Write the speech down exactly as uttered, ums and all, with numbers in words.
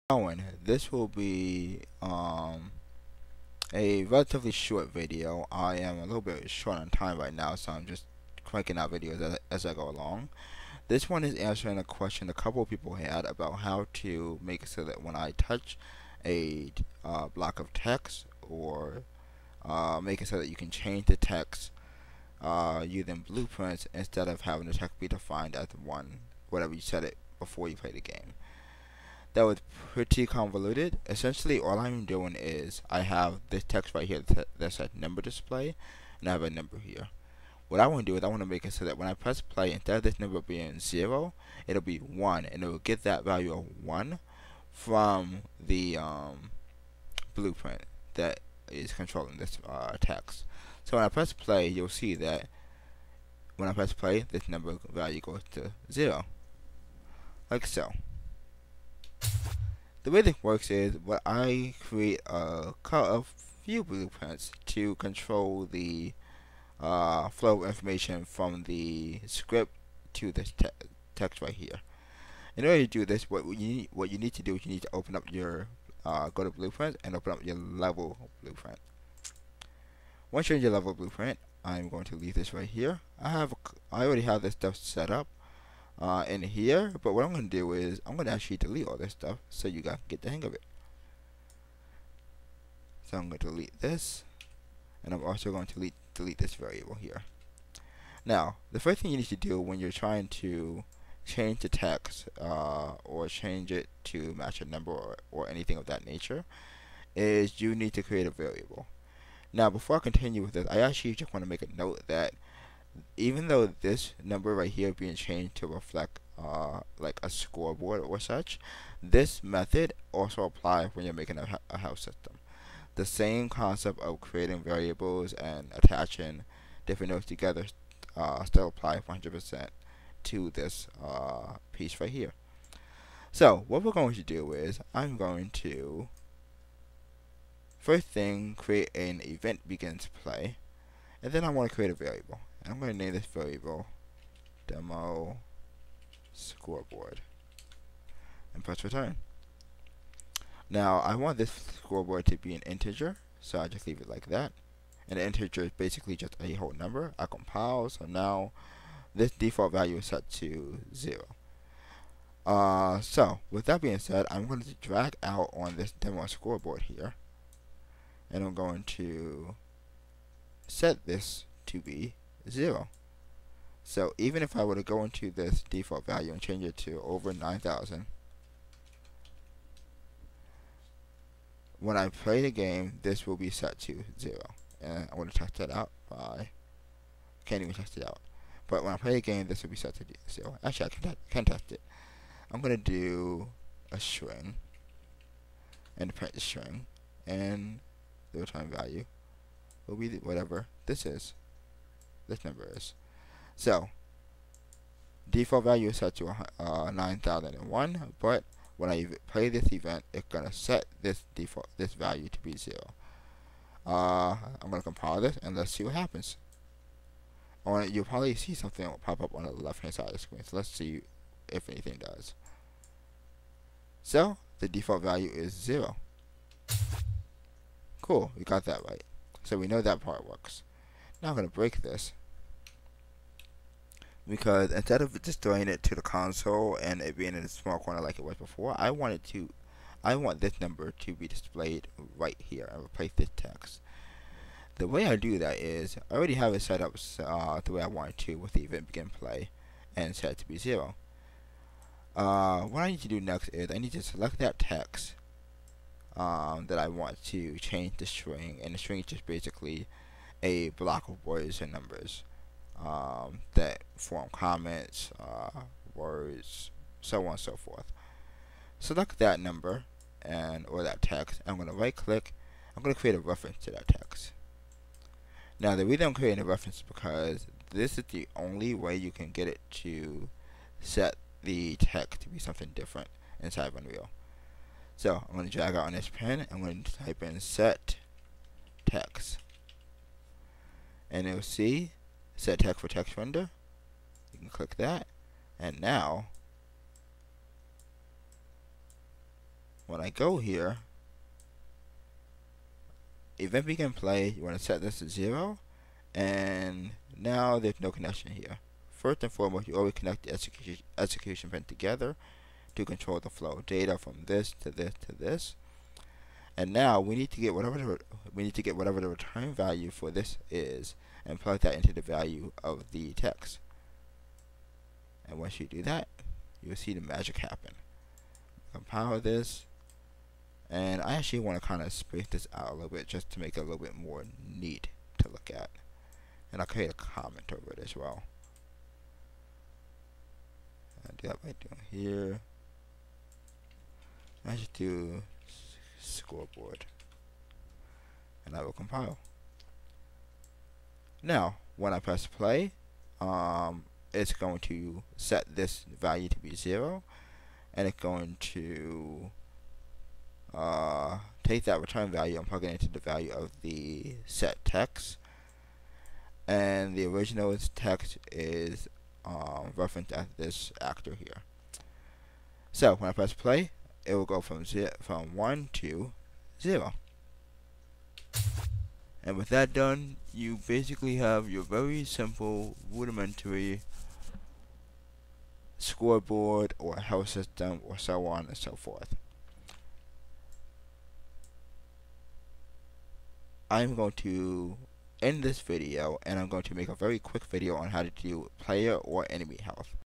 going. This will be um, a relatively short video. I am a little bit short on time right now, so I'm just cranking out videos as, as I go along. This one is answering a question a couple of people had about how to make it so that when I touch a uh, block of text, or uh, make it so that you can change the text uh, using blueprints instead of having the text be defined as one, whatever you set it before you play the game. That was pretty convoluted. Essentially, all I'm doing is I have this text right here that says number display, and I have a number here. What I want to do is I want to make it so that when I press play, instead of this number being zero, it'll be one, and it will get that value of one from the um, blueprint that is controlling this uh, text. So when I press play, you'll see that when I press play, this number value goes to zero, like so. The way this works is what I create a, a few blueprints to control the uh, flow of information from the script to this te text right here. In order to do this, what you need, what you need to do is you need to open up your uh, go to blueprint and open up your level blueprint. Once you're in your level blueprint, I'm going to leave this right here. I have I already have this stuff set up uh, in here, but what I'm going to do is I'm going to actually delete all this stuff so you guys can get the hang of it. So I'm going to delete this, and I'm also going to delete, delete this variable here. Now, the first thing you need to do when you're trying to change the text uh, or change it to match a number or, or anything of that nature is you need to create a variable. Now, before I continue with this, I actually just want to make a note that even though this number right here being changed to reflect uh, like a scoreboard or such, this method also applies when you're making a, a house system. The same concept of creating variables and attaching different nodes together uh, still apply one hundred percent to this uh, piece right here. So what we're going to do is I'm going to first thing create an event begins play, and then I want to create a variable. And I'm going to name this variable demo scoreboard and press return. Now I want this scoreboard to be an integer, so I just leave it like that. And the integer is basically just a whole number. I compile, so now this default value is set to zero. Uh, so with that being said, I'm going to drag out on this demo scoreboard here, and I'm going to set this to be zero. So even if I were to go into this default value and change it to over nine thousand, when I play the game, this will be set to zero. And I want to test that out by, can't even test it out. But when I play the game, this will be set to zero. Actually, I can, can test it. I'm going to do a string and print the string, and the return value will be whatever this is, this number is. So default value is set to uh, nine thousand one, but when I play this event, it's gonna set this default this value to be zero. Uh, I'm gonna compile this and let's see what happens. I want you'll probably see something pop up on the left hand side of the screen. So let's see if anything does. So the default value is zero. Cool, we got that right. So we know that part works. Now I'm gonna break this, because instead of just throwing it to the console and it being in a small corner like it was before, I want it to, I want this number to be displayed right here and replace this text. The way I do that is I already have it set up uh, the way I want it to with the event begin play and set it to be zero. Uh, what I need to do next is I need to select that text um, that I want to change the string, and the string is just basically a block of words and numbers Um, that form comments, uh, words, so on and so forth. Select that number and or that text. I'm going to right click. I'm going to create a reference to that text. Now the reason I'm creating a reference is because this is the only way you can get it to set the text to be something different inside of Unreal. So I'm going to drag out on this pen. I'm going to type in set text, and you'll see set text for text render. You can click that, and now when I go here, event begin play, you want to set this to zero, and now there's no connection here. First and foremost, you always connect the execution, execution pin together to control the flow of data from this to this to this. And now we need to get whatever the, we need to get whatever the return value for this is, and plug that into the value of the text. And once you do that, you'll see the magic happen. Compile this, and I actually want to kind of space this out a little bit just to make it a little bit more neat to look at. And I'll create a comment over it as well. I'll do that by doing here. I just do scoreboard, and I will compile. Now, when I press play, um, it's going to set this value to be zero, and it's going to uh, take that return value and plug it into the value of the set text, and the original text is um, referenced as this actor here. So when I press play, it will go from zero, from one to zero. And with that done, you basically have your very simple, rudimentary scoreboard or health system, or so on and so forth. I'm going to end this video, and I'm going to make a very quick video on how to do player or enemy health.